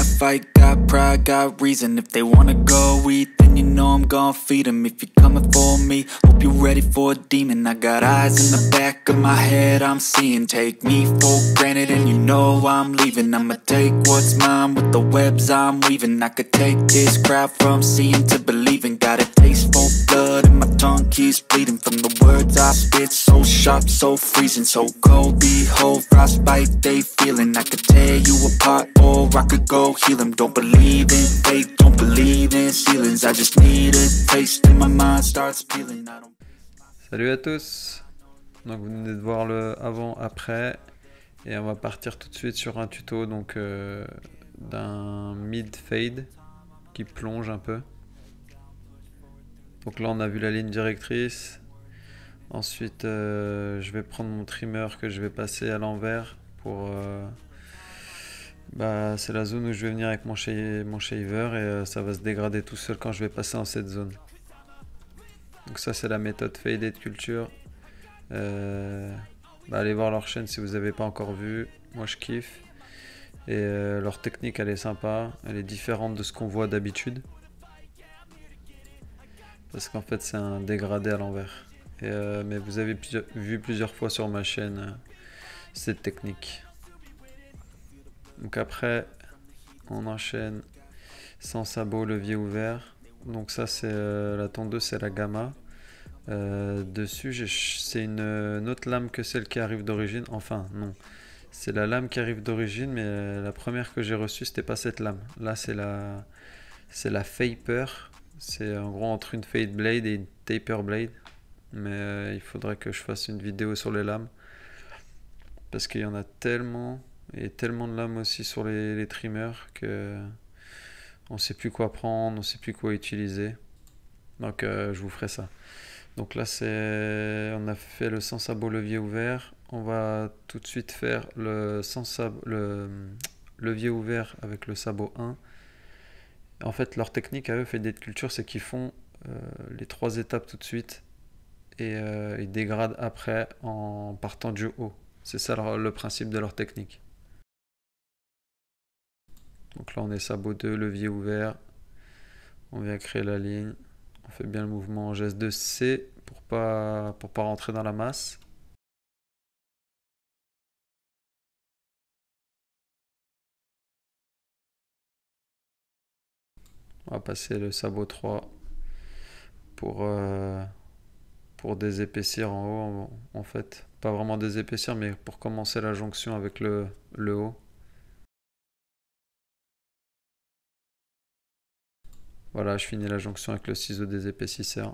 Got fight, got pride, got reason. If they wanna go eat, then you know I'm gon' feed them. If you're coming for me, hope you're ready for a demon. I got eyes in the back of my head, I'm seeing. Take me for granted and you know I'm leaving. I'ma take what's mine with the webs I'm weaving. I could take this crowd from seeing to believing. Got a taste for blood and my tongue keeps bleeding. From the words I spit, so sharp, so freezing. So cold, behold, frostbite they feeling. I could tear you apart or I could go heal them. Don't believe in fate, don't believe in ceilings. I just need a taste and my mind starts peeling. Salut à tous. Donc vous venez de voir le avant-après et on va partir tout de suite sur un tuto donc d'un mid fade qui plonge un peu. Donc là on a vu la ligne directrice. Ensuite je vais prendre mon trimmer que je vais passer à l'envers pour c'est la zone où je vais venir avec mon shaver et ça va se dégrader tout seul quand je vais passer dans cette zone. Donc ça c'est la méthode faded culture. Allez voir leur chaîne si vous n'avez pas encore vu. Moi je kiffe. Et leur technique elle est sympa. Elle est différente de ce qu'on voit d'habitude. Parce qu'en fait c'est un dégradé à l'envers. Mais vous avez vu plusieurs fois sur ma chaîne cette technique. Donc après on enchaîne sans sabot, levier ouvert. Donc ça c'est la tondeuse, c'est la gamma. Dessus c'est une autre lame que celle qui arrive d'origine. Enfin non, c'est la lame qui arrive d'origine, mais la première que j'ai reçue c'était pas cette lame. Là c'est la Faper. C'est en gros entre une fade blade et une taper blade. Mais il faudrait que je fasse une vidéo sur les lames parce qu'il y en a tellement et tellement de lames aussi sur les trimmers que on sait plus quoi prendre, on sait plus quoi utiliser. Donc je vous ferai ça. Donc là on a fait le sans sabot levier ouvert. On va tout de suite faire le levier ouvert avec le sabot 1. En fait leur technique à eux fait des cultures, c'est qu'ils font les 3 étapes tout de suite et ils dégradent après en partant du haut. C'est ça le principe de leur technique. Donc là on est sabot 2, levier ouvert. On vient créer la ligne. On fait bien le mouvement en geste de C pour pas rentrer dans la masse. On va passer le sabot 3 pour désépaissir en haut en fait. Pas vraiment désépaissir mais pour commencer la jonction avec le haut. Voilà, je finis la jonction avec le ciseau désépaississeur.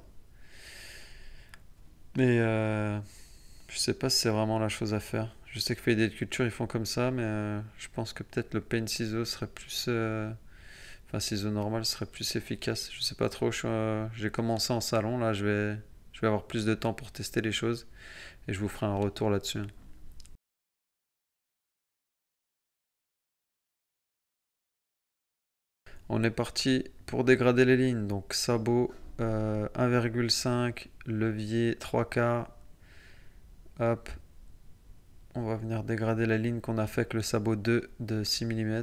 Mais je sais pas si c'est vraiment la chose à faire. Je sais que Faded Culture ils font comme ça, mais je pense que peut-être le Paint ciseau serait plus... Enfin, ciseau normal serait plus efficace. Je sais pas trop, j'ai commencé en salon, là je vais avoir plus de temps pour tester les choses. Et je vous ferai un retour là-dessus. On est parti pour dégrader les lignes. Donc sabot 1,5, levier 3/4. Hop. On va venir dégrader la ligne qu'on a fait avec le sabot 2 de 6 mm.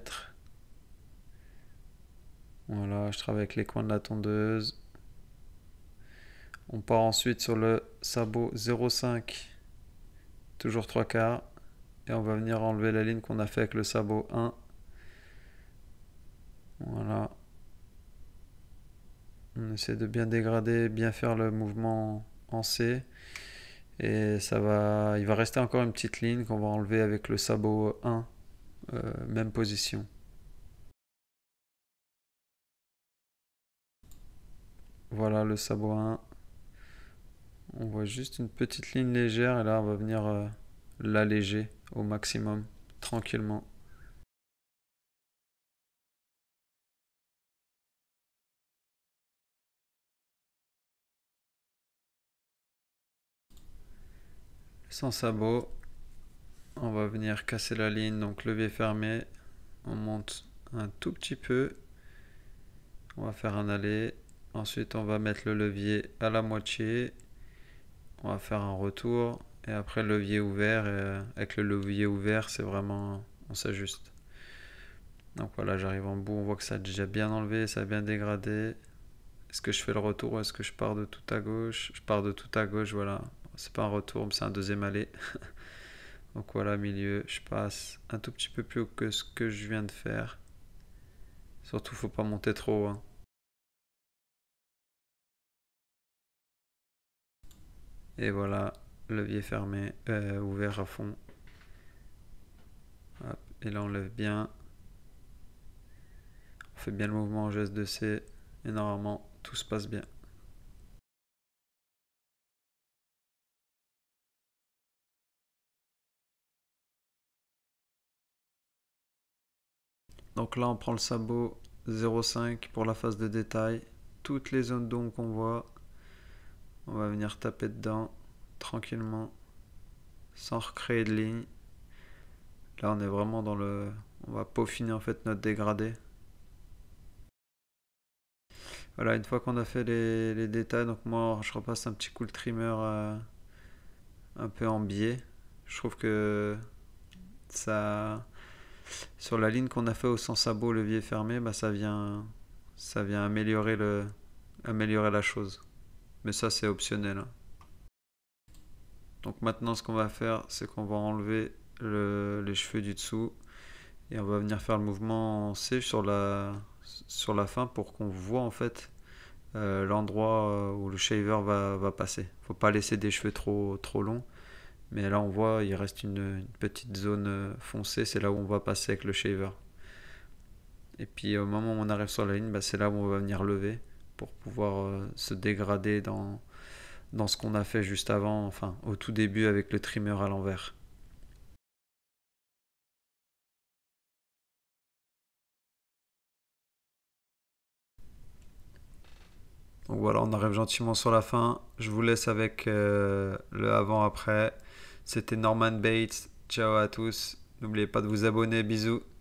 Voilà, je travaille avec les coins de la tondeuse. On part ensuite sur le sabot 0,5, toujours 3/4. Et on va venir enlever la ligne qu'on a fait avec le sabot 1. Voilà. On essaie de bien dégrader, bien faire le mouvement en C. Et il va rester encore une petite ligne qu'on va enlever avec le sabot 1. Même position. Voilà le sabot 1. On voit juste une petite ligne légère et là on va venir l'alléger au maximum, tranquillement. Sans sabot, on va venir casser la ligne, donc levier fermé, on monte un tout petit peu, on va faire un aller, ensuite on va mettre le levier à la moitié, on va faire un retour et après levier ouvert, et avec le levier ouvert c'est vraiment, on s'ajuste. Donc voilà, j'arrive en bout, on voit que ça a déjà bien enlevé, ça a bien dégradé. Est-ce que je fais le retour ou est-ce que je pars de tout à gauche? Je pars de tout à gauche, voilà. C'est pas un retour, mais c'est un deuxième aller. Donc voilà, milieu, je passe un tout petit peu plus haut que ce que je viens de faire. Surtout, faut pas monter trop haut, hein. Et voilà, levier fermé, ouvert à fond. Hop, et là, on lève bien. On fait bien le mouvement en geste de C. Et normalement, tout se passe bien. Donc là, on prend le sabot 0,5 pour la phase de détail. Toutes les zones d'ombre qu'on voit, on va venir taper dedans tranquillement, sans recréer de ligne. Là, on est vraiment dans le... On va peaufiner en fait notre dégradé. Voilà, une fois qu'on a fait les détails, donc moi, je repasse un petit coup de trimmer un peu en biais. Je trouve que ça... Sur la ligne qu'on a fait au sans sabot, levier fermé, bah ça vient améliorer la chose. Mais ça, c'est optionnel, hein. Donc maintenant, ce qu'on va faire, c'est qu'on va enlever les cheveux du dessous et on va venir faire le mouvement en C sur la fin pour qu'on voit en fait l'endroit où le shaver va passer. Faut pas laisser des cheveux trop longs. Mais là, on voit, il reste une petite zone foncée. C'est là où on va passer avec le shaver. Et puis au moment où on arrive sur la ligne, bah, c'est là où on va venir lever pour pouvoir se dégrader dans ce qu'on a fait juste avant, enfin au tout début avec le trimmer à l'envers. Donc voilà, on arrive gentiment sur la fin. Je vous laisse avec le avant-après. C'était Norman Bates. Ciao à tous. N'oubliez pas de vous abonner. Bisous.